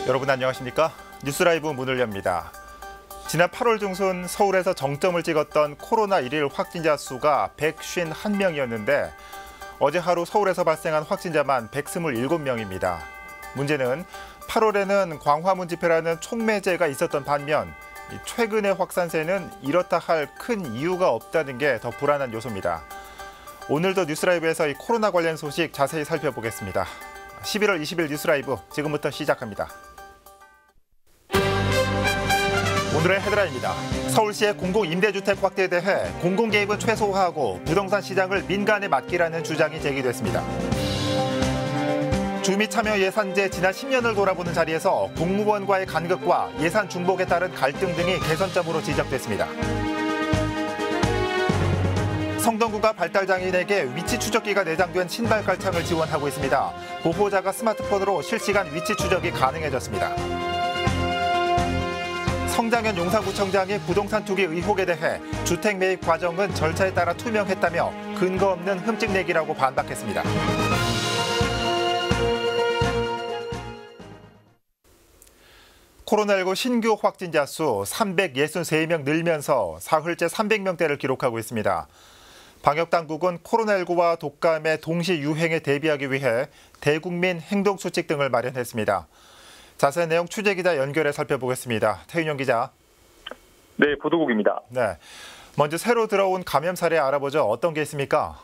여러분 안녕하십니까? 뉴스라이브 문을 엽니다. 지난 8월 중순 서울에서 정점을 찍었던 코로나 1일 확진자 수가 151명이었는데 어제 하루 서울에서 발생한 확진자만 127명입니다. 문제는 8월에는 광화문 집회라는 촉매제가 있었던 반면 최근의 확산세는 이렇다 할 큰 이유가 없다는 게 더 불안한 요소입니다. 오늘도 뉴스라이브에서 이 코로나 관련 소식 자세히 살펴보겠습니다. 11월 20일 뉴스라이브 지금부터 시작합니다. 오늘의 헤드라인입니다. 서울시의 공공임대주택 확대에 대해 공공개입은 최소화하고 부동산 시장을 민간에 맡기라는 주장이 제기됐습니다. 주민참여예산제 지난 10년을 돌아보는 자리에서 공무원과의 간극과 예산 중복에 따른 갈등 등이 개선점으로 지적됐습니다. 성동구가 발달장애인에게 위치 추적기가 내장된 신발 깔창을 지원하고 있습니다. 보호자가 스마트폰으로 실시간 위치 추적이 가능해졌습니다. 성장현 용산구청장이 부동산 투기 의혹에 대해 주택 매입 과정은 절차에 따라 투명했다며 근거 없는 흠집 내기라고 반박했습니다. 코로나19 신규 확진자 수 363명 늘면서 사흘째 300명대를 기록하고 있습니다. 방역당국은 코로나19와 독감의 동시 유행에 대비하기 위해 대국민 행동수칙 등을 마련했습니다. 자세한 내용 취재기자 연결해 살펴보겠습니다. 태윤영 기자. 네, 보도국입니다. 네, 먼저 새로 들어온 감염 사례 알아보죠. 어떤 게 있습니까?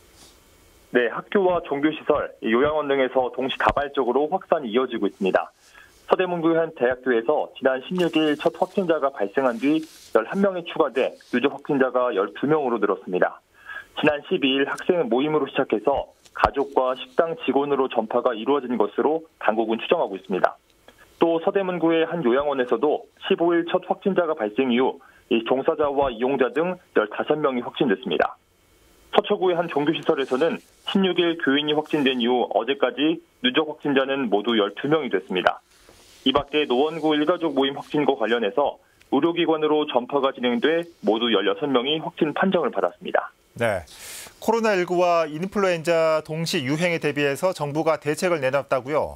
네, 학교와 종교시설, 요양원 등에서 동시다발적으로 확산이 이어지고 있습니다. 서대문구 한 대학교에서 지난 16일 첫 확진자가 발생한 뒤 11명이 추가돼 누적 확진자가 12명으로 늘었습니다. 지난 12일 학생 모임으로 시작해서 가족과 식당 직원으로 전파가 이루어진 것으로 당국은 추정하고 있습니다. 또 서대문구의 한 요양원에서도 15일 첫 확진자가 발생 이후 종사자와 이용자 등 15명이 확진됐습니다. 서초구의 한 종교시설에서는 16일 교인이 확진된 이후 어제까지 누적 확진자는 모두 12명이 됐습니다. 이 밖에 노원구 일가족 모임 확진과 관련해서 의료기관으로 전파가 진행돼 모두 16명이 확진 판정을 받았습니다. 네, 코로나19와 인플루엔자 동시 유행에 대비해서 정부가 대책을 내놨다고요?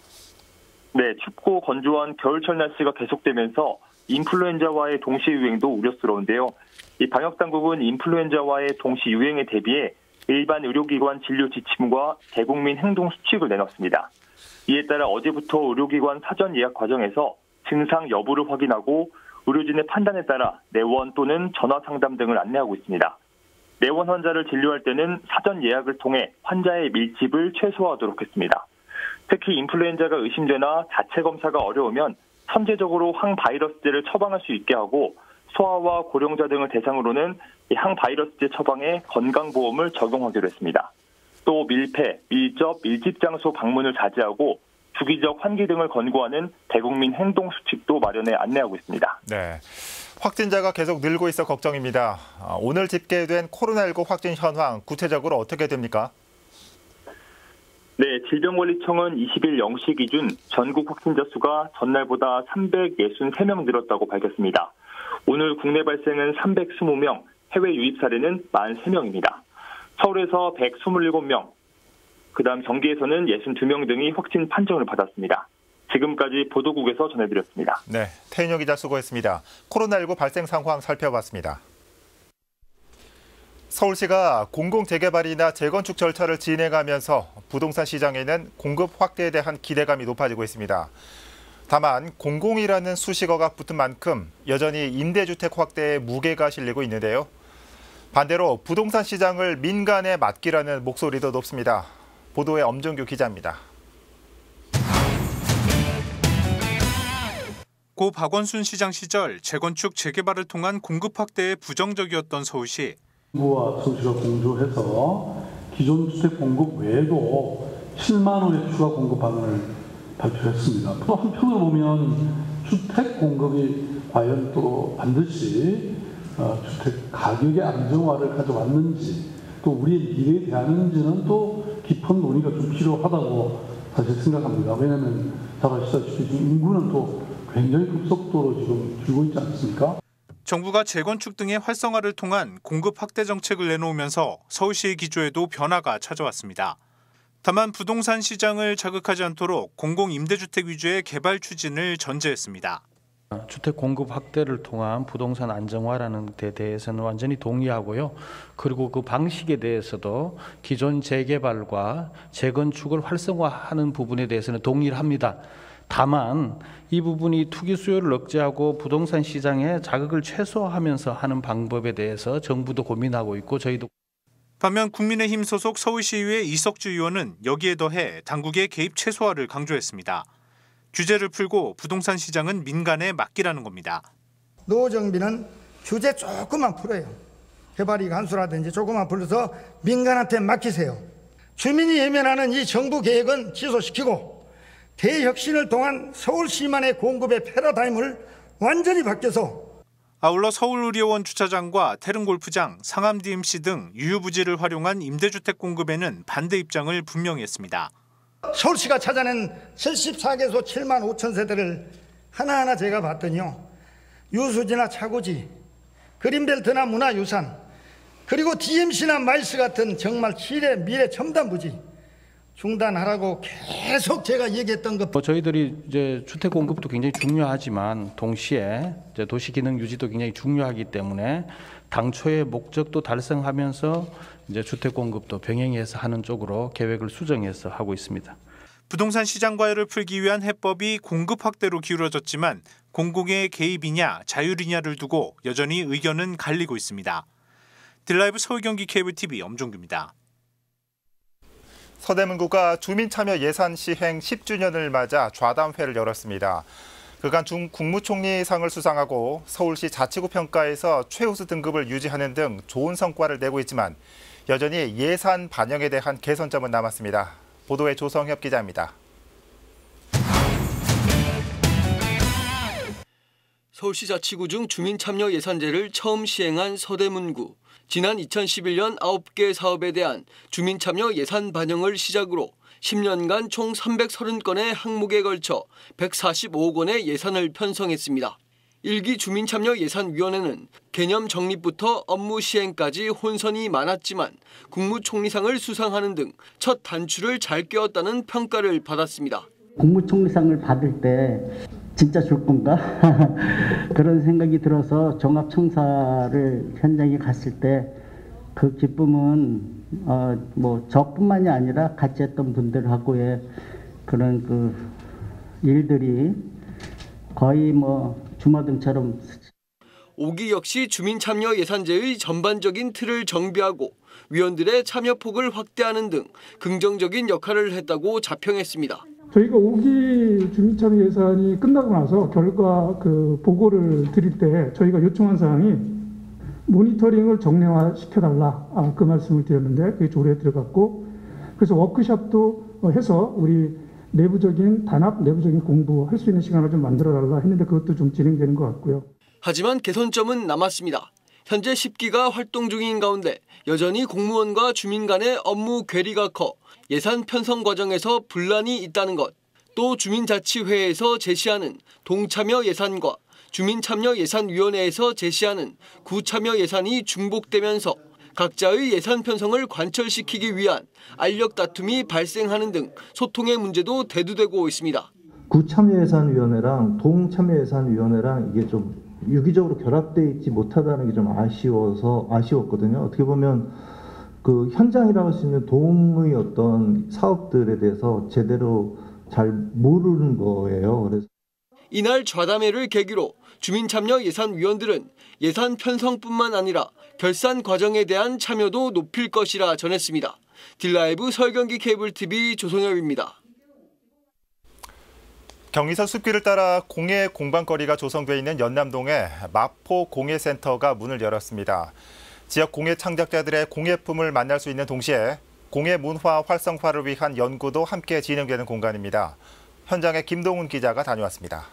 네, 춥고 건조한 겨울철 날씨가 계속되면서 인플루엔자와의 동시 유행도 우려스러운데요. 이 방역당국은 인플루엔자와의 동시 유행에 대비해 일반 의료기관 진료 지침과 대국민 행동 수칙을 내놨습니다. 이에 따라 어제부터 의료기관 사전 예약 과정에서 증상 여부를 확인하고 의료진의 판단에 따라 내원 또는 전화 상담 등을 안내하고 있습니다. 내원 환자를 진료할 때는 사전 예약을 통해 환자의 밀집을 최소화하도록 했습니다. 특히 인플루엔자가 의심되나 자체 검사가 어려우면 선제적으로 항바이러스제를 처방할 수 있게 하고 소아와 고령자 등을 대상으로는 항바이러스제 처방에 건강보험을 적용하기로 했습니다. 또 밀폐, 밀접, 밀집 장소 방문을 자제하고 주기적 환기 등을 권고하는 대국민 행동 수칙도 마련해 안내하고 있습니다. 네, 확진자가 계속 늘고 있어 걱정입니다. 오늘 집계된 코로나19 확진 현황 구체적으로 어떻게 됩니까? 네, 질병관리청은 20일 0시 기준 전국 확진자 수가 전날보다 363명 늘었다고 밝혔습니다. 오늘 국내 발생은 320명, 해외 유입 사례는 43명입니다. 서울에서 127명, 그다음 경기에서는 62명 등이 확진 판정을 받았습니다. 지금까지 보도국에서 전해드렸습니다. 네, 태윤영 기자 수고했습니다. 코로나19 발생 상황 살펴봤습니다. 서울시가 공공재개발이나 재건축 절차를 진행하면서 부동산 시장에는 공급 확대에 대한 기대감이 높아지고 있습니다. 다만 공공이라는 수식어가 붙은 만큼 여전히 임대주택 확대에 무게가 실리고 있는데요. 반대로 부동산 시장을 민간에 맡기라는 목소리도 높습니다. 보도에 엄정규 기자입니다. 고 박원순 시장 시절 재건축 재개발을 통한 공급 확대에 부정적이었던 서울시. 정부와 서울시가 공조해서 기존 주택 공급 외에도 7만 호의 추가 공급 방안을 발표했습니다. 또 한편으로 보면 주택 공급이 과연 또 반드시 주택 가격의 안정화를 가져왔는지 또 우리의 미래에 대하는지는 또 깊은 논의가 좀 필요하다고 사실 생각합니다. 왜냐하면 잘 아시다시피 지금 인구는 또 굉장히 급속도로 지금 줄고 있지 않습니까? 정부가 재건축 등의 활성화를 통한 공급 확대 정책을 내놓으면서 서울시의 기조에도 변화가 찾아왔습니다. 다만 부동산 시장을 자극하지 않도록 공공임대주택 위주의 개발 추진을 전제했습니다. 주택 공급 확대를 통한 부동산 안정화라는 데 대해서는 완전히 동의하고요. 그리고 그 방식에 대해서도 기존 재개발과 재건축을 활성화하는 부분에 대해서는 동의를 합니다. 다만 이 부분이 투기 수요를 억제하고 부동산 시장의 자극을 최소화하면서 하는 방법에 대해서 정부도 고민하고 있고 저희도. 반면 국민의힘 소속 서울시의회 이석주 의원은 여기에 더해 당국의 개입 최소화를 강조했습니다. 규제를 풀고 부동산 시장은 민간에 맡기라는 겁니다. 노정비는 규제 조금만 풀어요. 개발이 간수라든지 조금만 풀어서 민간한테 맡기세요. 주민이 외면하는 이 정부 계획은 취소시키고 대혁신을 통한 서울시만의 공급의 패러다임을 완전히 바뀌어서 아울러 서울의료원 주차장과 태릉골프장, 상암 DMC 등 유휴부지를 활용한 임대주택 공급에는 반대 입장을 분명히 했습니다. 서울시가 찾아낸 74개소 7만 5천 세대를 하나하나 제가 봤더니요. 유수지나 차고지, 그린벨트나 문화유산, 그리고 DMC나 마이스 같은 정말 미래 첨단 부지 중단하라고 계속 제가 얘기했던 것. 저희들이 이제 주택 공급도 굉장히 중요하지만 동시에 이제 도시 기능 유지도 굉장히 중요하기 때문에 당초의 목적도 달성하면서 이제 주택 공급도 병행해서 하는 쪽으로 계획을 수정해서 하고 있습니다. 부동산 시장 과열을 풀기 위한 해법이 공급 확대로 기울어졌지만 공공의 개입이냐 자율이냐를 두고 여전히 의견은 갈리고 있습니다. 딜라이브 서울 경기 케이블 TV 엄종규입니다. 서대문구가 주민참여 예산 시행 10주년을 맞아 좌담회를 열었습니다. 그간 국무총리상을 수상하고 서울시 자치구 평가에서 최우수 등급을 유지하는 등 좋은 성과를 내고 있지만 여전히 예산 반영에 대한 개선점은 남았습니다. 보도에 조성협 기자입니다. 서울시 자치구 중 주민참여 예산제를 처음 시행한 서대문구. 지난 2011년 9개 사업에 대한 주민참여 예산 반영을 시작으로 10년간 총 330건의 항목에 걸쳐 145억 원의 예산을 편성했습니다. 1기 주민참여예산위원회는 개념 정립부터 업무 시행까지 혼선이 많았지만 국무총리상을 수상하는 등 첫 단추를 잘 꿰었다는 평가를 받았습니다. 국무총리상을 받을 때 진짜 줄 건가? 그런 생각이 들어서 종합청사를 현장에 갔을 때 그 기쁨은 저뿐만이 아니라 같이 했던 분들하고의 그런 그 일들이 거의 주마등처럼. 5기 역시 주민참여 예산제의 전반적인 틀을 정비하고 위원들의 참여폭을 확대하는 등 긍정적인 역할을 했다고 자평했습니다. 저희가 5기 주민참여 예산이 끝나고 나서 결과 보고를 드릴 때 저희가 요청한 사항이 모니터링을 정례화시켜달라 그 말씀을 드렸는데 그게 조례에 들어갔고 그래서 워크숍도 해서 우리 내부적인 공부할 수 있는 시간을 좀 만들어달라 했는데 그것도 좀 진행되는 것 같고요. 하지만 개선점은 남았습니다. 현재 10기가 활동 중인 가운데 여전히 공무원과 주민 간의 업무 괴리가 커 예산 편성 과정에서 분란이 있다는 것, 또 주민자치회에서 제시하는 동참여 예산과 주민참여예산위원회에서 제시하는 구참여 예산이 중복되면서 각자의 예산 편성을 관철시키기 위한 알력 다툼이 발생하는 등 소통의 문제도 대두되고 있습니다. 구참여예산위원회랑 동참여예산위원회랑 이게 좀 유기적으로 결합되어 있지 못하다는 게 좀 아쉬웠거든요. 어떻게 보면 그 현장이라고 할 수 있는 동의 어떤 사업들에 대해서 제대로 잘 모르는 거예요. 그래서 이날 좌담회를 계기로 주민참여예산위원들은 예산 편성뿐만 아니라 결산 과정에 대한 참여도 높일 것이라 전했습니다. 딜라이브 서울 경기 케이블 TV 조성엽입니다. 경의선 숲길을 따라 공예 공방거리가 조성돼 있는 연남동에 마포 공예센터가 문을 열었습니다. 지역 공예 창작자들의 공예품을 만날 수 있는 동시에 공예 문화 활성화를 위한 연구도 함께 진행되는 공간입니다. 현장에 김동훈 기자가 다녀왔습니다.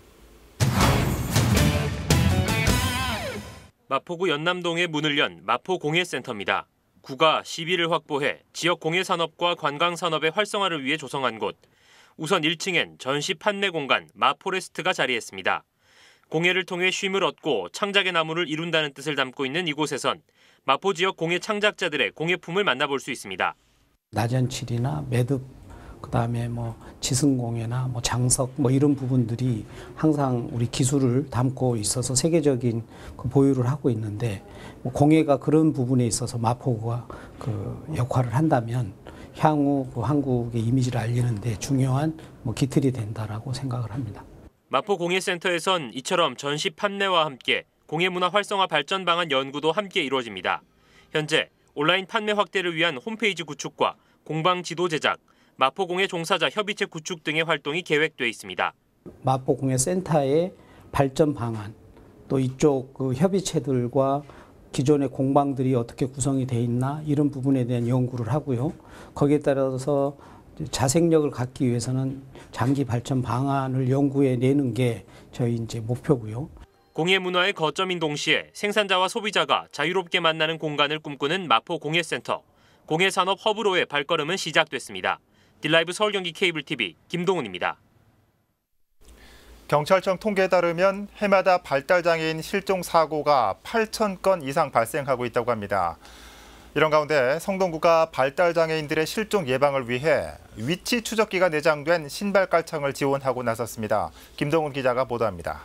마포구 연남동에 문을 연 마포공예센터입니다. 구가 시비를 확보해 지역 공예산업과 관광산업의 활성화를 위해 조성한 곳. 우선 1층엔 전시 판매 공간 마포레스트가 자리했습니다. 공예를 통해 쉼을 얻고 창작의 나무를 이룬다는 뜻을 담고 있는 이곳에선 마포 지역 공예 창작자들의 공예품을 만나볼 수 있습니다. 나전칠이나 매듭, 그다음에 뭐 지승공예나 뭐 장석 뭐 이런 부분들이 항상 우리 기술을 담고 있어서 세계적인 그 보유를 하고 있는데 뭐 공예가 그런 부분에 있어서 마포구가 그 역할을 한다면 향후 그 한국의 이미지를 알리는데 중요한 뭐 기틀이 된다라고 생각을 합니다. 마포공예센터에선 이처럼 전시 판매와 함께 공예문화 활성화 발전 방안 연구도 함께 이루어집니다. 현재 온라인 판매 확대를 위한 홈페이지 구축과 공방 지도 제작, 마포공예 종사자 협의체 구축 등의 활동이 계획돼 있습니다. 마포공예센터의 발전 방안, 또 이쪽 그 협의체들과 기존의 공방들이 어떻게 구성이 돼 있나 이런 부분에 대한 연구를 하고요. 거기에 따라서 자생력을 갖기 위해서는 장기 발전 방안을 연구해 내는 게 저희 이제 목표고요. 공예 문화의 거점인 동시에 생산자와 소비자가 자유롭게 만나는 공간을 꿈꾸는 마포공예센터. 공예산업 허브로의 발걸음은 시작됐습니다. 딜라이브 서울경기 케이블TV 김동훈입니다. 경찰청 통계에 따르면 해마다 발달장애인 실종 사고가 8,000건 이상 발생하고 있다고 합니다. 이런 가운데 성동구가 발달장애인들의 실종 예방을 위해 위치 추적기가 내장된 신발 깔창을 지원하고 나섰습니다. 김동훈 기자가 보도합니다.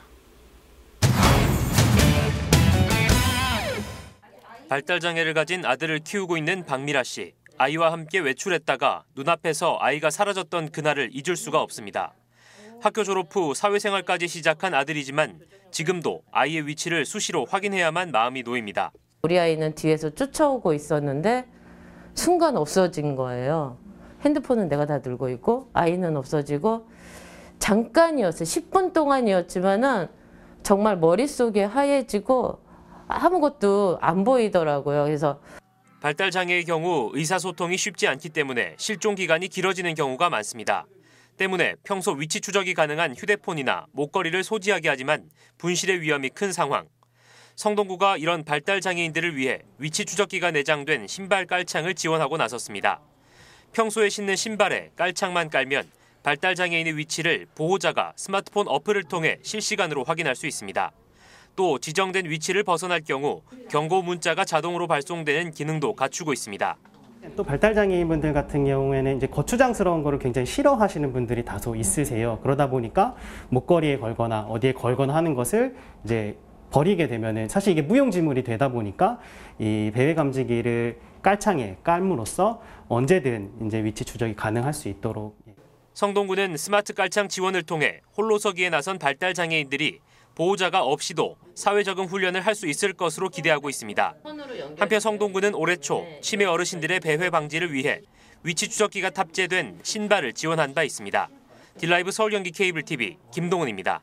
발달장애를 가진 아들을 키우고 있는 박미라 씨. 아이와 함께 외출했다가 눈앞에서 아이가 사라졌던 그날을 잊을 수가 없습니다. 학교 졸업 후 사회생활까지 시작한 아들이지만 지금도 아이의 위치를 수시로 확인해야만 마음이 놓입니다. 우리 아이는 뒤에서 쫓아오고 있었는데 순간 없어진 거예요. 핸드폰은 내가 다 들고 있고 아이는 없어지고 잠깐이었어요. 10분 동안이었지만은 정말 머릿속이 하얘지고 아무것도 안 보이더라고요. 그래서 발달장애의 경우 의사소통이 쉽지 않기 때문에 실종 기간이 길어지는 경우가 많습니다. 때문에 평소 위치 추적이 가능한 휴대폰이나 목걸이를 소지하게 하지만 분실의 위험이 큰 상황. 성동구가 이런 발달장애인들을 위해 위치 추적기가 내장된 신발 깔창을 지원하고 나섰습니다. 평소에 신는 신발에 깔창만 깔면 발달장애인의 위치를 보호자가 스마트폰 어플을 통해 실시간으로 확인할 수 있습니다. 또 지정된 위치를 벗어날 경우 경고 문자가 자동으로 발송되는 기능도 갖추고 있습니다. 또 발달장애인분들 같은 경우에는 이제 거추장스러운 거를 굉장히 싫어하시는 분들이 다소 있으세요. 그러다 보니까 목걸이에 걸거나 어디에 걸거나 하는 것을 이제 버리게 되면은 사실 이게 무용지물이 되다 보니까 이 배회 감지기를 깔창에 깔므로써 언제든 이제 위치 추적이 가능할 수 있도록. 성동구는 스마트 깔창 지원을 통해 홀로서기에 나선 발달장애인들이 보호자가 없이도 사회 적응 훈련을 할 수 있을 것으로 기대하고 있습니다. 한편 성동구는 올해 초 치매 어르신들의 배회 방지를 위해 위치 추적기가 탑재된 신발을 지원한 바 있습니다. 딜라이브 서울경기 케이블TV 김동훈입니다.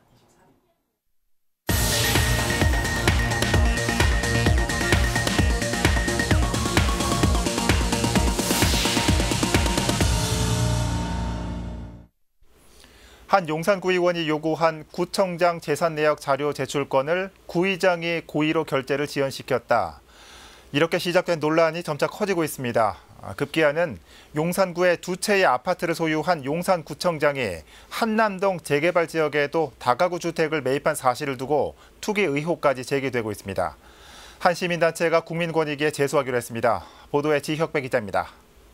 한 용산구의원이 요구한 구청장 재산 내역 자료 제출권을 구의장이 고의로 결재를 지연시켰다. 이렇게 시작된 논란이 점차 커지고 있습니다. 급기야는 용산구의 두 채의 아파트를 소유한 용산구청장이 한남동 재개발 지역에도 다가구 주택을 매입한 사실을 두고 투기 의혹까지 제기되고 있습니다. 한 시민단체가 국민권익위에 제소하기로 했습니다. 보도에 지혁배 기자입니다.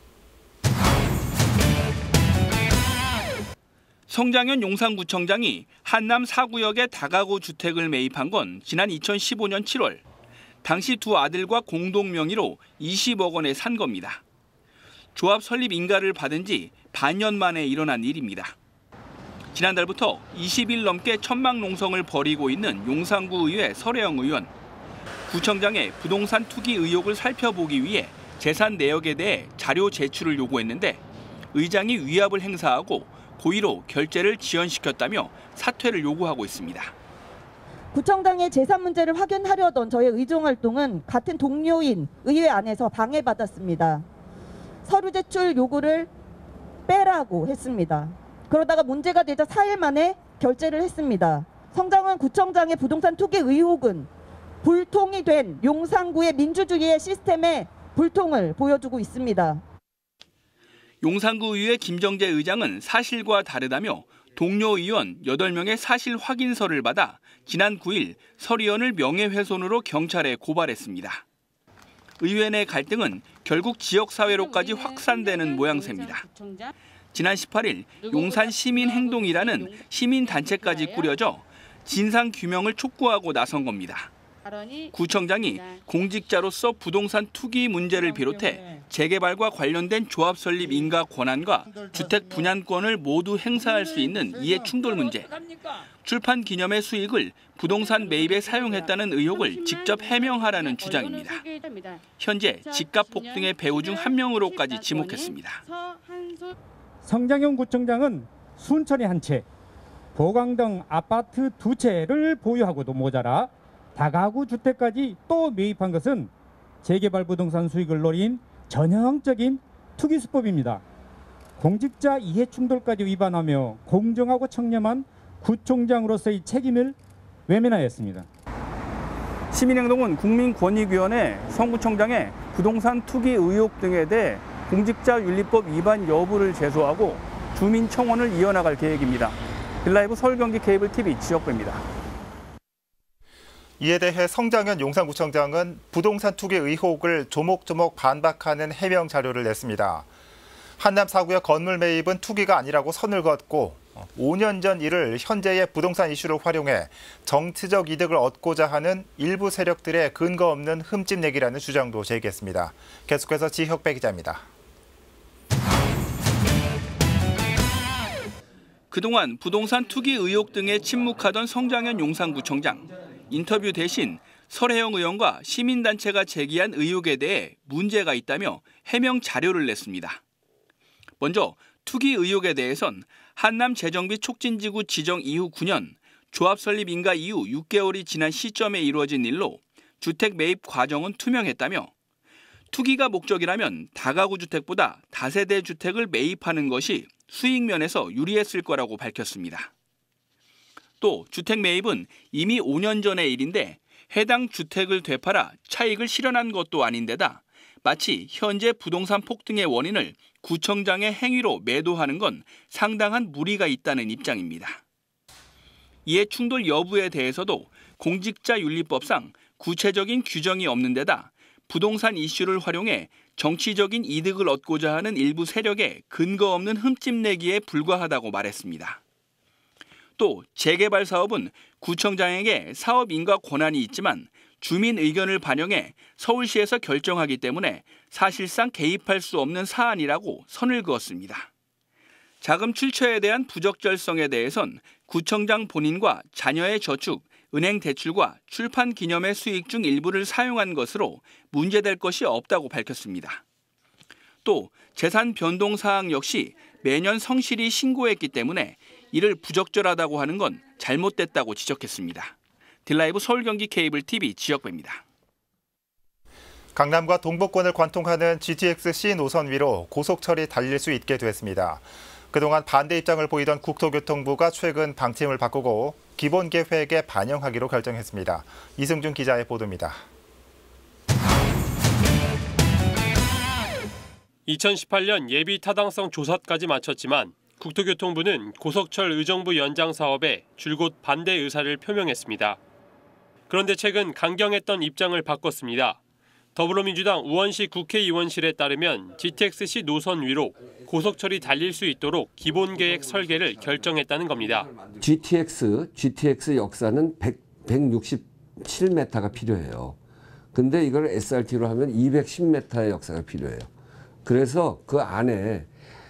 성장현 용산구청장이 한남 4구역에 다가구 주택을 매입한 건 지난 2015년 7월. 당시 두 아들과 공동 명의로 20억 원에 산 겁니다. 조합 설립 인가를 받은 지 반년 만에 일어난 일입니다. 지난달부터 20일 넘게 천막 농성을 벌이고 있는 용산구 의회 설혜영 의원. 구청장의 부동산 투기 의혹을 살펴보기 위해 재산 내역에 대해 자료 제출을 요구했는데 의장이 위압을 행사하고 고의로 결재를 지연시켰다며 사퇴를 요구하고 있습니다. 구청장의 재산 문제를 확인하려던 저의 의정 활동은 같은 동료인 의회 안에서 방해받았습니다. 서류 제출 요구를 빼라고 했습니다. 그러다가 문제가 되자 4일 만에 결재를 했습니다. 성장현 구청장의 부동산 투기 의혹은 불통이 된 용산구의 민주주의의 시스템에 불통을 보여주고 있습니다. 용산구 의회 김정재 의장은 사실과 다르다며 동료 의원 8명의 사실 확인서를 받아 지난 9일 설 의원을 명예훼손으로 경찰에 고발했습니다. 의회 내 갈등은 결국 지역사회로까지 확산되는 모양새입니다. 지난 18일 용산시민행동이라는 시민단체까지 꾸려져 진상규명을 촉구하고 나선 겁니다. 구청장이 공직자로서 부동산 투기 문제를 비롯해 재개발과 관련된 조합 설립 인가 권한과 주택 분양권을 모두 행사할 수 있는 이해충돌 문제, 출판 기념의 수익을 부동산 매입에 사용했다는 의혹을 직접 해명하라는 주장입니다. 현재 집값 폭등의 배후 중 한 명으로까지 지목했습니다. 성장현 구청장은 순천에 한 채, 보강 등 아파트 2채를 보유하고도 모자라 다가구 주택까지 또 매입한 것은 재개발 부동산 수익을 노린 전형적인 투기 수법입니다. 공직자 이해충돌까지 위반하며 공정하고 청렴한 구청장으로서의 책임을 외면하였습니다. 시민행동은 국민권익위원회 성 구청장의 부동산 투기 의혹 등에 대해 공직자윤리법 위반 여부를 제소하고 주민청원을 이어나갈 계획입니다. 딜라이브 서울 경기 케이블 TV 지역배입니다. 이에 대해 성장현 용산구청장은 부동산 투기 의혹을 조목조목 반박하는 해명 자료를 냈습니다. 한남 4구역 건물 매입은 투기가 아니라고 선을 그었고 5년 전 일을 현재의 부동산 이슈를 활용해 정치적 이득을 얻고자 하는 일부 세력들의 근거 없는 흠집내기라는 주장도 제기했습니다. 계속해서 지혁배 기자입니다. 그동안 부동산 투기 의혹 등에 침묵하던 성장현 용산구청장. 인터뷰 대신 설혜영 의원과 시민단체가 제기한 의혹에 대해 문제가 있다며 해명 자료를 냈습니다. 먼저 투기 의혹에 대해선 한남 재정비 촉진지구 지정 이후 9년, 조합 설립 인가 이후 6개월이 지난 시점에 이루어진 일로 주택 매입 과정은 투명했다며 투기가 목적이라면 다가구 주택보다 다세대 주택을 매입하는 것이 수익 면에서 유리했을 거라고 밝혔습니다. 또 주택 매입은 이미 5년 전의 일인데 해당 주택을 되팔아 차익을 실현한 것도 아닌데다 마치 현재 부동산 폭등의 원인을 구청장의 행위로 매도하는 건 상당한 무리가 있다는 입장입니다. 이에 충돌 여부에 대해서도 공직자윤리법상 구체적인 규정이 없는 데다 부동산 이슈를 활용해 정치적인 이득을 얻고자 하는 일부 세력의 근거 없는 흠집내기에 불과하다고 말했습니다. 또 재개발 사업은 구청장에게 사업 인가 권한이 있지만 주민 의견을 반영해 서울시에서 결정하기 때문에 사실상 개입할 수 없는 사안이라고 선을 그었습니다. 자금 출처에 대한 부적절성에 대해선 구청장 본인과 자녀의 저축, 은행 대출과 출판 기념의 수익 중 일부를 사용한 것으로 문제될 것이 없다고 밝혔습니다. 또 재산 변동 사항 역시 매년 성실히 신고했기 때문에 이를 부적절하다고 하는 건 잘못됐다고 지적했습니다. 딜라이브 서울 경기 케이블 TV 지역배입니다. 강남과 동북권을 관통하는 GTX-C 노선 위로 고속철이 달릴 수 있게 됐습니다. 그동안 반대 입장을 보이던 국토교통부가 최근 방침을 바꾸고 기본 계획에 반영하기로 결정했습니다. 이승준 기자의 보도입니다. 2018년 예비 타당성 조사까지 마쳤지만 국토교통부는 고속철 의정부 연장 사업에 줄곧 반대 의사를 표명했습니다. 그런데 최근 강경했던 입장을 바꿨습니다. 더불어민주당 우원식 국회의원실에 따르면 GTX-C 노선 위로 고속철이 달릴 수 있도록 기본계획 설계를 결정했다는 겁니다. GTX 역사는 167m가 필요해요. 근데 이걸 SRT로 하면 210m의 역사가 필요해요. 그래서 그 안에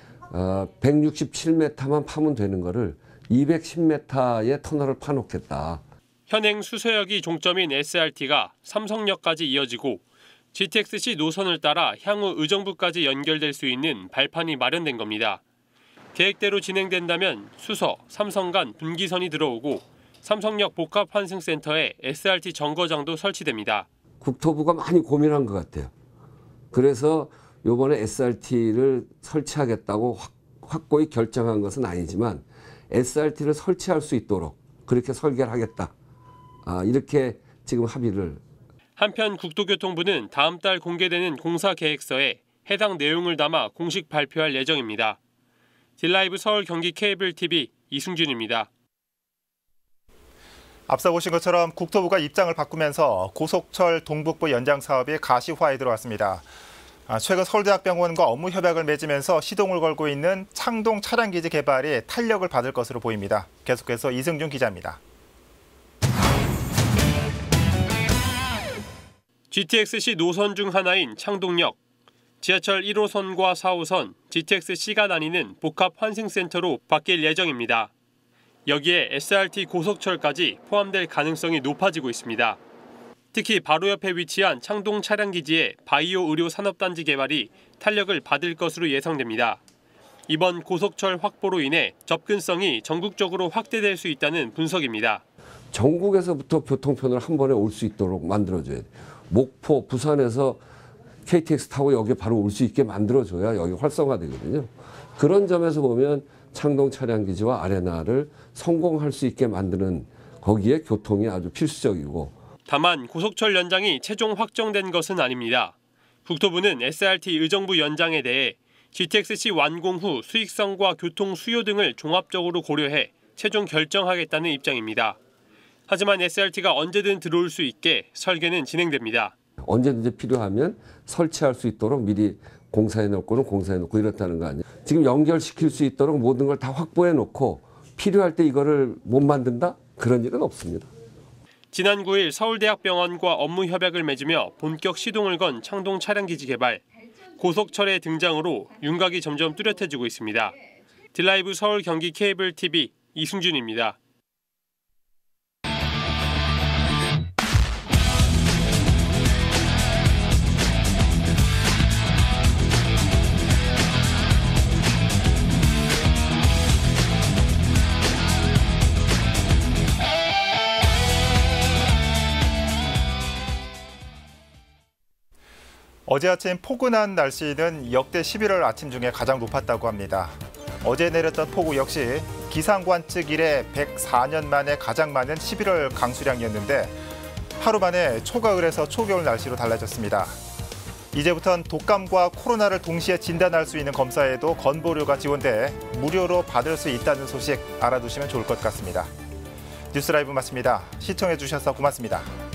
167m만 파면 되는 거를 210m의 터널을 파놓겠다. 현행 수서역이 종점인 SRT가 삼성역까지 이어지고 GTX-C 노선을 따라 향후 의정부까지 연결될 수 있는 발판이 마련된 겁니다. 계획대로 진행된다면 수서, 삼성 간 분기선이 들어오고 삼성역 복합환승센터에 SRT 정거장도 설치됩니다. 국토부가 많이 고민한 것 같아요. 그래서 이번에 SRT를 설치하겠다고 확고히 결정한 것은 아니지만 SRT를 설치할 수 있도록 그렇게 설계를 하겠다. 이렇게 지금 합의를. 한편 국토교통부는 다음 달 공개되는 공사 계획서에 해당 내용을 담아 공식 발표할 예정입니다. 딜라이브 서울 경기 케이블 TV 이승준입니다. 앞서 보신 것처럼 국토부가 입장을 바꾸면서 고속철 동북부 연장 사업이 가시화에 들어왔습니다. 최근 서울대학병원과 업무 협약을 맺으면서 시동을 걸고 있는 창동 차량기지 개발이 탄력을 받을 것으로 보입니다. 계속해서 이승준 기자입니다. GTX-C 노선 중 하나인 창동역. 지하철 1호선과 4호선, GTX-C가 다니는 복합 환승센터로 바뀔 예정입니다. 여기에 SRT 고속철까지 포함될 가능성이 높아지고 있습니다. 특히 바로 옆에 위치한 창동 차량기지의 바이오 의료 산업단지 개발이 탄력을 받을 것으로 예상됩니다. 이번 고속철 확보로 인해 접근성이 전국적으로 확대될 수 있다는 분석입니다. 전국에서부터 교통편을 한 번에 올 수 있도록 만들어줘야 돼. 목포, 부산에서 KTX 타고 여기 바로 올 수 있게 만들어줘야 여기 활성화되거든요. 그런 점에서 보면 창동 차량기지와 아레나를 성공할 수 있게 만드는 거기에 교통이 아주 필수적이고. 다만 고속철 연장이 최종 확정된 것은 아닙니다. 국토부는 SRT 의정부 연장에 대해 GTX-C 완공 후 수익성과 교통 수요 등을 종합적으로 고려해 최종 결정하겠다는 입장입니다. 하지만 SRT가 언제든 들어올 수 있게 설계는 진행됩니다. 언제든지 필요하면 설치할 수 있도록 미리 공사해 놓고는 공사해 놓고 이렇다는 거 아니에요. 지금 연결시킬 수 있도록 모든 걸 다 확보해 놓고 필요할 때 이거를 못 만든다? 그런 일은 없습니다. 지난 9일 서울대학병원과 업무 협약을 맺으며 본격 시동을 건 창동 차량기지 개발. 고속철의 등장으로 윤곽이 점점 뚜렷해지고 있습니다. 딜라이브 서울 경기 케이블 TV 이승준입니다. 어제 아침 포근한 날씨는 역대 11월 아침 중에 가장 높았다고 합니다. 어제 내렸던 폭우 역시 기상관측 이래 104년 만에 가장 많은 11월 강수량이었는데 하루 만에 초가을에서 초겨울 날씨로 달라졌습니다. 이제부턴 독감과 코로나를 동시에 진단할 수 있는 검사에도 건보료가 지원돼 무료로 받을 수 있다는 소식 알아두시면 좋을 것 같습니다. 뉴스라이브 마칩니다. 시청해 주셔서 고맙습니다.